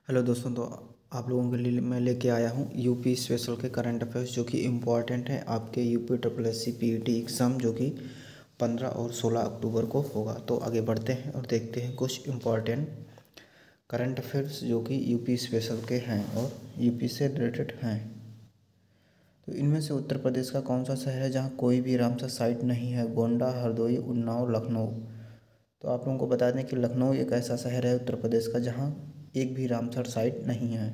Hello दोस्तों। तो आप लोगों के लिए मैं लेके आया हूँ यूपी स्पेशल के करंट अफेयर्स जो कि इम्पॉर्टेंट है आपके UP triple S C PET exam जो कि 15 और 16 अक्टूबर को होगा। तो आगे बढ़ते हैं और देखते हैं कुछ इम्पॉर्टेंट करंट अफेयर्स जो कि यूपी स्पेशल के हैं और यूपी से रिलेटेड हैं। तो इनमें से उत्तर प्रदेश का कौन सा शहर है जहाँ कोई भी रामसर साइट नहीं है? गोंडा, हरदोई, उन्नाव, लखनऊ। तो आप लोगों को बता दें कि लखनऊ एक ऐसा शहर है उत्तर प्रदेश का जहाँ एक भी रामसर साइट नहीं है।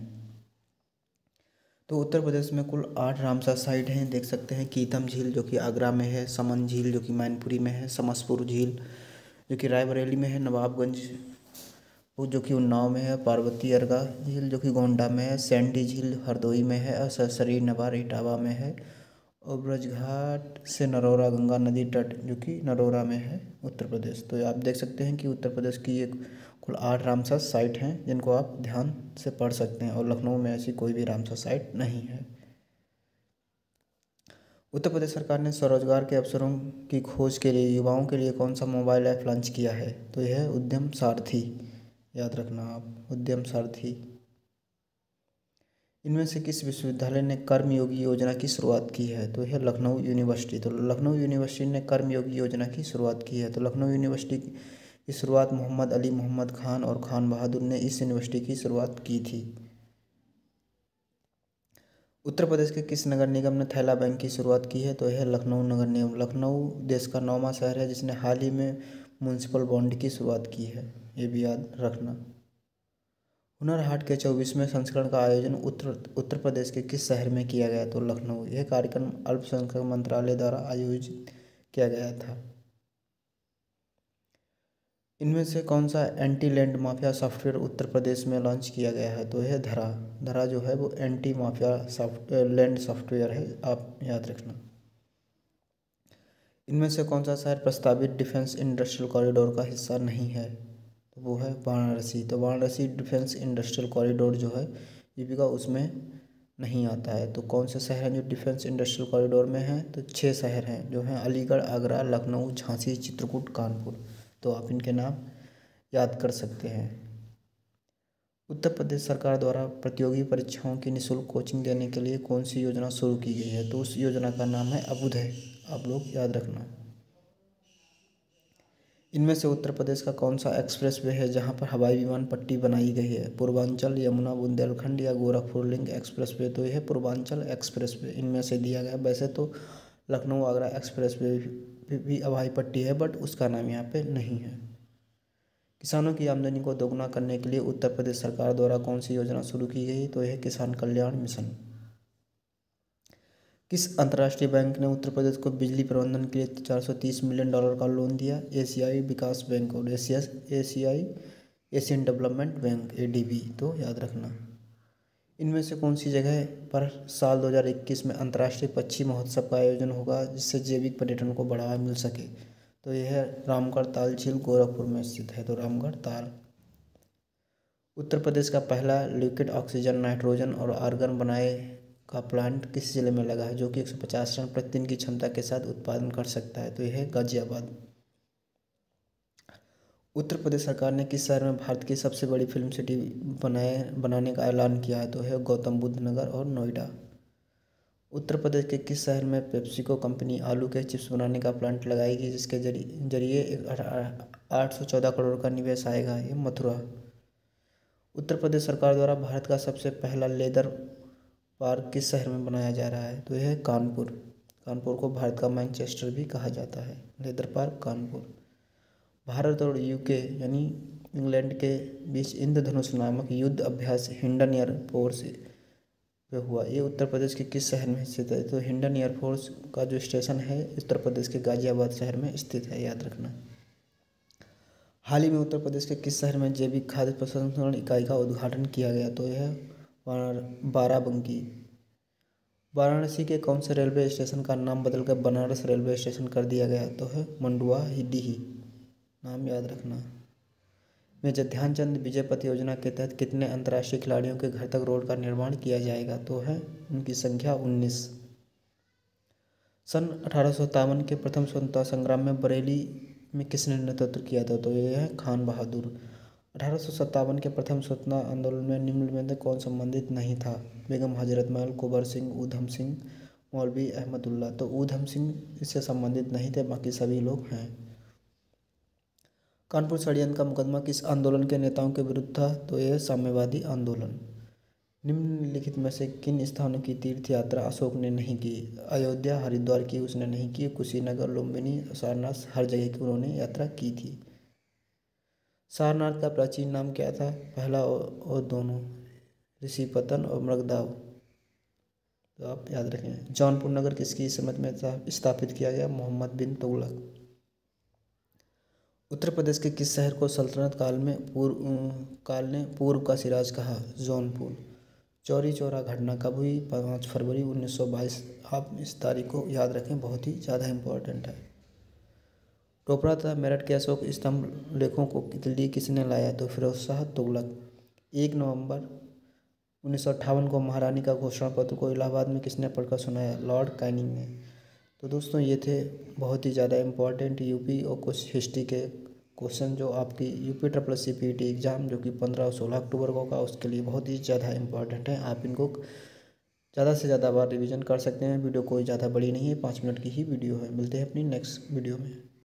तो उत्तर प्रदेश में कुल 8 रामसर साइट हैं। देख सकते हैं कीतम झील जो कि आगरा में है, समन झील जो कि मैनपुरी में है, समसपुर झील जो कि रायबरेली में है, नवाबगंज वो जो कि उन्नाव में है, पार्वती अर्गा झील जो कि गोंडा में है, सैंडी झील हरदोई में है और सरसरी नवार इटावा में है और ब्रजघाट से नरोरा गंगा नदी तट जो कि नरोरा में है उत्तर प्रदेश। तो आप देख सकते हैं कि उत्तर प्रदेश की एक कुल 8 रामसर साइट हैं जिनको आप ध्यान से पढ़ सकते हैं और लखनऊ में ऐसी कोई भी रामसर साइट नहीं है। उत्तर प्रदेश सरकार ने स्वरोजगार के अवसरों की खोज के लिए युवाओं के लिए कौन सा मोबाइल ऐप लॉन्च किया है? तो यह है उद्यम सारथी। याद रखना आप, उद्यम सारथी। इनमें से किस विश्वविद्यालय ने कर्मयोगी योजना की शुरुआत की है? तो यह लखनऊ यूनिवर्सिटी। तो लखनऊ यूनिवर्सिटी ने कर्मयोगी योजना की शुरुआत की है। तो लखनऊ यूनिवर्सिटी की शुरुआत मोहम्मद अली मोहम्मद खान और खान बहादुर ने इस यूनिवर्सिटी की शुरुआत की थी। उत्तर प्रदेश के किस नगर निगम ने थैला बैंक की शुरुआत की है? तो यह लखनऊ नगर निगम। लखनऊ देश का 9वां शहर है जिसने हाल ही में म्यूनसिपल बॉन्ड की शुरुआत की है, ये भी याद रखना। हुनर हाट के 24वें संस्करण का आयोजन उत्तर प्रदेश के किस शहर में किया गया? तो लखनऊ। यह कार्यक्रम अल्पसंख्यक मंत्रालय द्वारा आयोजित किया गया था। इनमें से कौन सा anti land mafia software Uttar Pradesh में लॉन्च किया गया है? तो यह धरा। धरा जो है वो एंटी माफिया लैंड सॉफ्टवेयर है, आप याद रखना। इनमें से कौन सा शहर प्रस्तावित डिफेंस इंडस्ट्रियल कॉरिडोर का हिस्सा नहीं है? तो वो है वाराणसी। तो वाराणसी डिफेंस इंडस्ट्रियल कॉरिडोर जो है यूपी का, उसमें नहीं आता है। तो कौन से शहर हैं जो डिफेंस इंडस्ट्रियल कॉरिडोर में हैं? तो 6 शहर हैं जो हैं अलीगढ़, आगरा, लखनऊ, झांसी, चित्रकूट, कानपुर। तो आप इनके नाम याद कर सकते हैं। उत्तर प्रदेश सरकार द्वारा प्रतियोगी परीक्षाओं की निःशुल्क कोचिंग देने के लिए कौन सी योजना शुरू की गई है? तो उस योजना का नाम है अभ्युदय, आप लोग याद रखना। इनमें से उत्तर प्रदेश का कौन सा एक्सप्रेसवे है जहां पर हवाई विमान पट्टी बनाई गई है? पूर्वांचल, यमुना, बुंदेलखंड या गोरखपुर लिंक एक्सप्रेसवे। तो यह पूर्वांचल एक्सप्रेसवे इनमें से दिया गया। वैसे तो लखनऊ आगरा एक्सप्रेसवे भी हवाई पट्टी है, बट उसका नाम यहाँ पे नहीं है। किसानों की आमदनी को दोगुना करने के लिए उत्तर प्रदेश सरकार द्वारा कौन सी योजना शुरू की गई? तो यह किसान कल्याण मिशन। किस अंतर्राष्ट्रीय बैंक ने उत्तर प्रदेश को बिजली प्रबंधन के लिए $430 मिलियन का लोन दिया? एशियाई विकास बैंक और एशियाई एशियन डेवलपमेंट बैंक ADB। तो याद रखना। इनमें से कौन सी जगह पर साल 2021 में अंतर्राष्ट्रीय पक्षी महोत्सव का आयोजन होगा जिससे जैविक पर्यटन को बढ़ावा मिल सके? तो यह है रामगढ़ ताल झील, गोरखपुर में स्थित है। तो रामगढ़ ताल। उत्तर प्रदेश का पहला लिक्विड ऑक्सीजन, नाइट्रोजन और आर्गन बनाए का प्लांट किस जिले में लगा है जो कि 150 टन प्रतिदिन की क्षमता के साथ उत्पादन कर सकता है? तो यह है गाजियाबाद। उत्तर प्रदेश सरकार ने किस शहर में भारत की सबसे बड़ी फिल्म सिटी बनाने का ऐलान किया है? तो है गौतम बुद्ध नगर और नोएडा। उत्तर प्रदेश के किस शहर में पेप्सिको कंपनी आलू के चिप्स बनाने का प्लांट लगाएगी जिसके जरिए 814 करोड़ का निवेश आएगा? ये मथुरा। उत्तर प्रदेश सरकार द्वारा भारत का सबसे पहला लेदर पार्क किस शहर में बनाया जा रहा है? तो यह है कानपुर। कानपुर को भारत का मैनचेस्टर भी कहा जाता है। Leather park Kanpur. भारत और UK यानी इंग्लैंड के बीच इंद्रधनुष नामक युद्ध अभ्यास हिंडन एयरफोर्स पे हुआ। ये उत्तर प्रदेश के किस शहर में स्थित है? तो हिंडन एयरफोर्स का जो स्टेशन है उत्तर प्रदेश के गाजियाबाद शहर में स्थित है, याद रखना। हाल ही में उत्तर प्रदेश के किस शहर में जैविक खाद्य प्रसंस्करण इकाई का उद्घाटन किया गया? तो यह बाराबंकी। वाराणसी के कौन से रेलवे स्टेशन का नाम बदलकर बनारस रेलवे स्टेशन कर दिया गया? तो है मंडुआ डीही, नाम याद रखना। मेजर ध्यानचंद विजय पथ योजना के तहत कितने अंतर्राष्ट्रीय खिलाड़ियों के घर तक रोड का निर्माण किया जाएगा? तो है उनकी संख्या 19। सन 1857 के प्रथम स्वतंत्रता संग्राम में बरेली में किसने नेतृत्व किया था? तो यह है खान बहादुर। 1857 के प्रथम स्वतंत्रता आंदोलन में निम्न में से कौन संबंधित नहीं था? बेगम हजरत महल, कुंवर सिंह, ऊधम सिंह, मौलवी अहमदुल्ला। तो ऊधम सिंह इससे संबंधित नहीं थे, बाकी सभी लोग हैं। कानपुर षड्यंत्र का मुकदमा किस आंदोलन के नेताओं के विरुद्ध था? तो यह साम्यवादी आंदोलन। निम्नलिखित में से किन स्थानों की तीर्थ यात्रा अशोक ने नहीं की? अयोध्या, हरिद्वार की उसने नहीं की, कुशीनगर, लुम्बिनी, सारनाथ, हर जगह की उन्होंने यात्रा की थी। सारनाथ का प्राचीन नाम क्या था? पहला और दोनों, ऋषिपतन और मृगदाव। तो आप याद रखें। जौनपुर नगर किसकी समझ में स्थापित किया गया? मोहम्मद बिन तुगलक। उत्तर प्रदेश के किस शहर को सल्तनत काल ने पूर्व का सिराज कहा? जौनपुर। चौरी चौरा घटना कब हुई? 5 फरवरी 1922। आप इस तारीख को याद रखें, बहुत ही ज़्यादा इम्पोर्टेंट है। टोपरा तथा मेरठ के अशोक स्तंभ लेखों को दिल्ली किसने लाया? तो फिरोज शाह तुगलक। 1 नवंबर 1958 को महारानी का घोषणा पत्र को इलाहाबाद में किसने पढ़कर सुनाया? लॉर्ड कैनिंग ने। तो दोस्तों ये थे बहुत ही ज़्यादा इम्पोर्टेंट यूपी और कुछ हिस्ट्री के क्वेश्चन जो आपकी यूपी SSC PET एग्ज़ाम जो कि 15 और 16 अक्टूबर को होगा उसके लिए बहुत ही ज़्यादा इम्पोर्टेंट है। आप इनको ज़्यादा से ज़्यादा बार रिवीजन कर सकते हैं। वीडियो कोई ज़्यादा बड़ी नहीं है, 5 मिनट की ही वीडियो है। मिलते हैं अपनी नेक्स्ट वीडियो में।